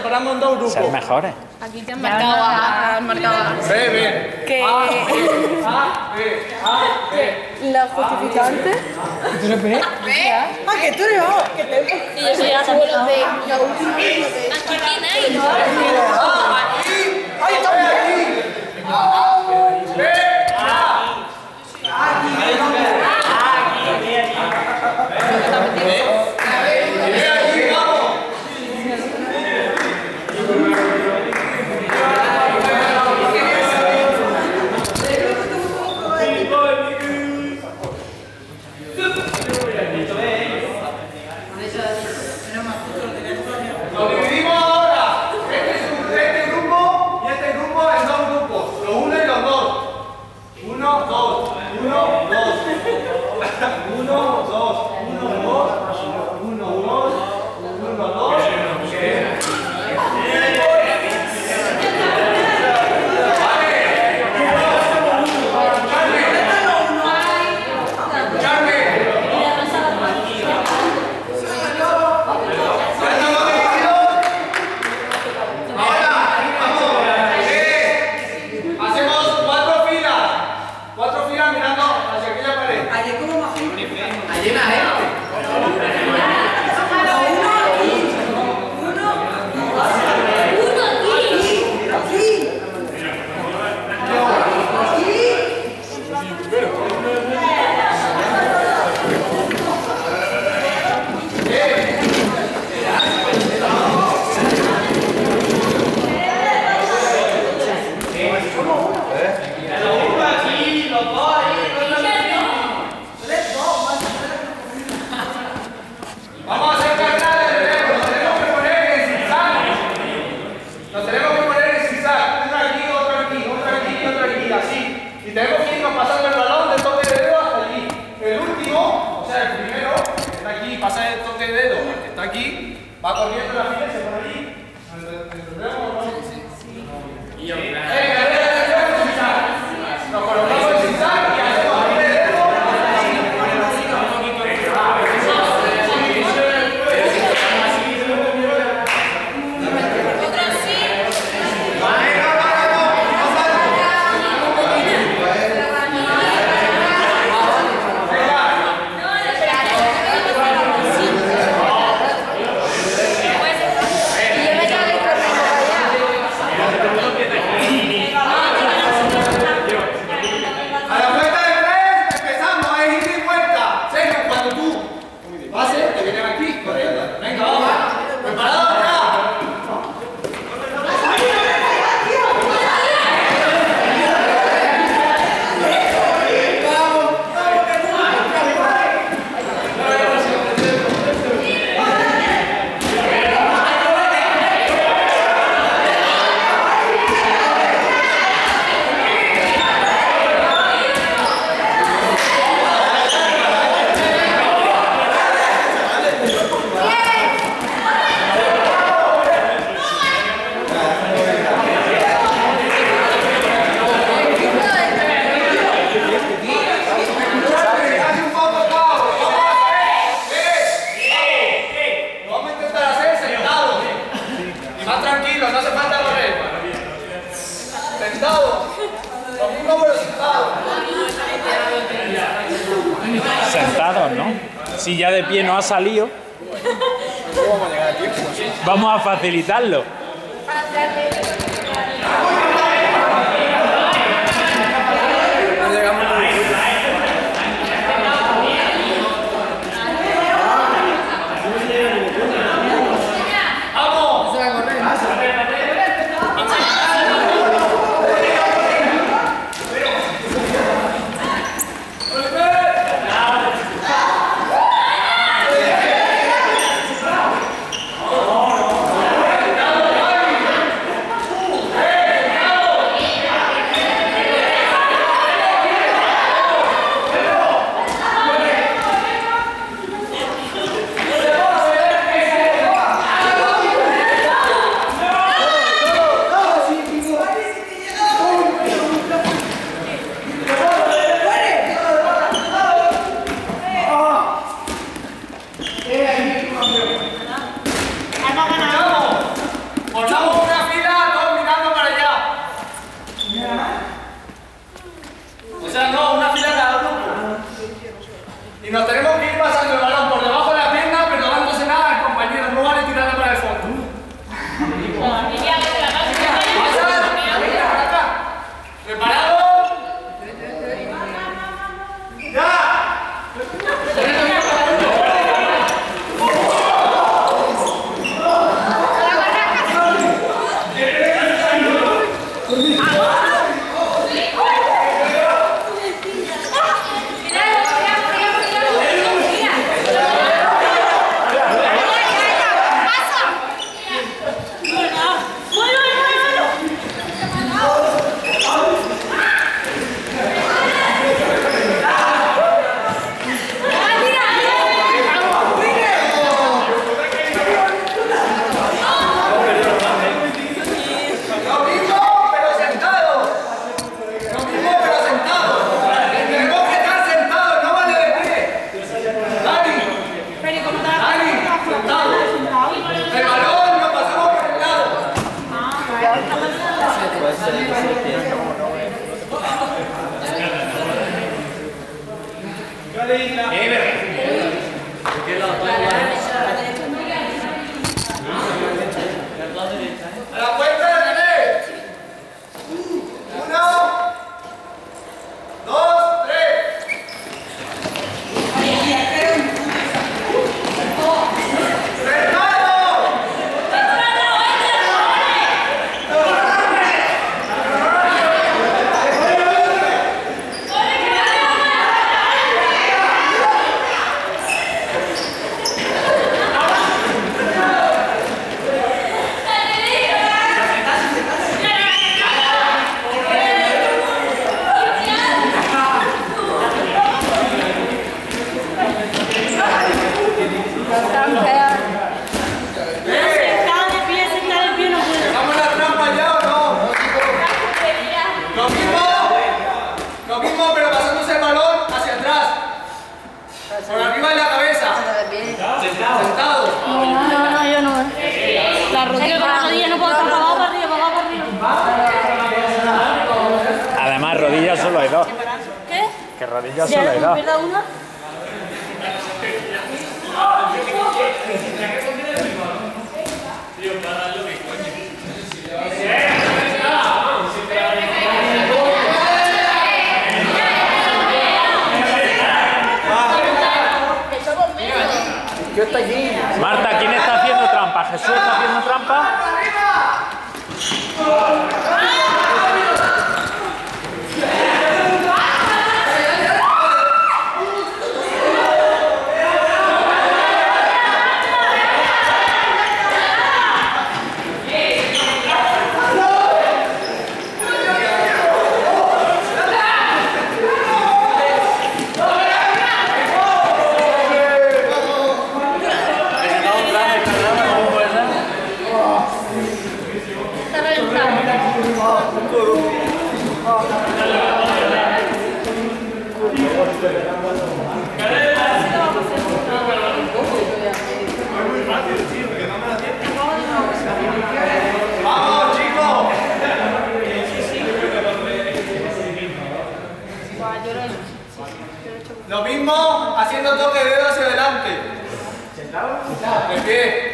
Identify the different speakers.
Speaker 1: separamos en dos grupos.
Speaker 2: Ser mejores.
Speaker 3: Aquí te han marcado A.
Speaker 1: B, B.
Speaker 3: Que
Speaker 1: A, B, A, B.
Speaker 3: los justificantes.
Speaker 4: ¿Tú eres B? Ah, que tú eres A. Que te...
Speaker 3: Y yo soy A, somos los B. Los últimos los B.
Speaker 1: Aquí. Ahí está. Aquí. B, lo dividimos ahora. Este grupo y este grupo en dos grupos. Los uno y los dos. Uno, dos. Uno, dos. Uno, dos. Uno, dos. Uno, dos. Uno, dos. Y tenemos que irnos pasando el balón del toque de dedo hasta allí. El último, o sea, el primero, que está aquí, pasa el toque de dedo, el que está aquí, va corriendo la fila y se pone allí. ¿Entendemos o no? Sí. Nos colocamos el zigzag y hacemos toque de dedo.
Speaker 2: Sentados, ¿no? Si ya de pie no ha salido, vamos a facilitarlo.
Speaker 1: A la cuenta de 3. 1, 2, 3. Lo mismo, pero pasándose el balón hacia atrás. Por arriba de la cabeza. Sentado.
Speaker 3: No, yo no. La rodilla no puedo estar para abajo, para arriba, para abajo, para arriba.
Speaker 2: Además, rodillas solo hay dos.
Speaker 3: ¿Qué?
Speaker 2: Que rodillas solo hay dos.
Speaker 3: ¿Pierda una?
Speaker 2: Marta, ¿quién está haciendo trampa? ¿Jesús está haciendo trampa?
Speaker 1: ¡Vamos, chicos! Lo mismo haciendo toque de dedo hacia adelante. De pie.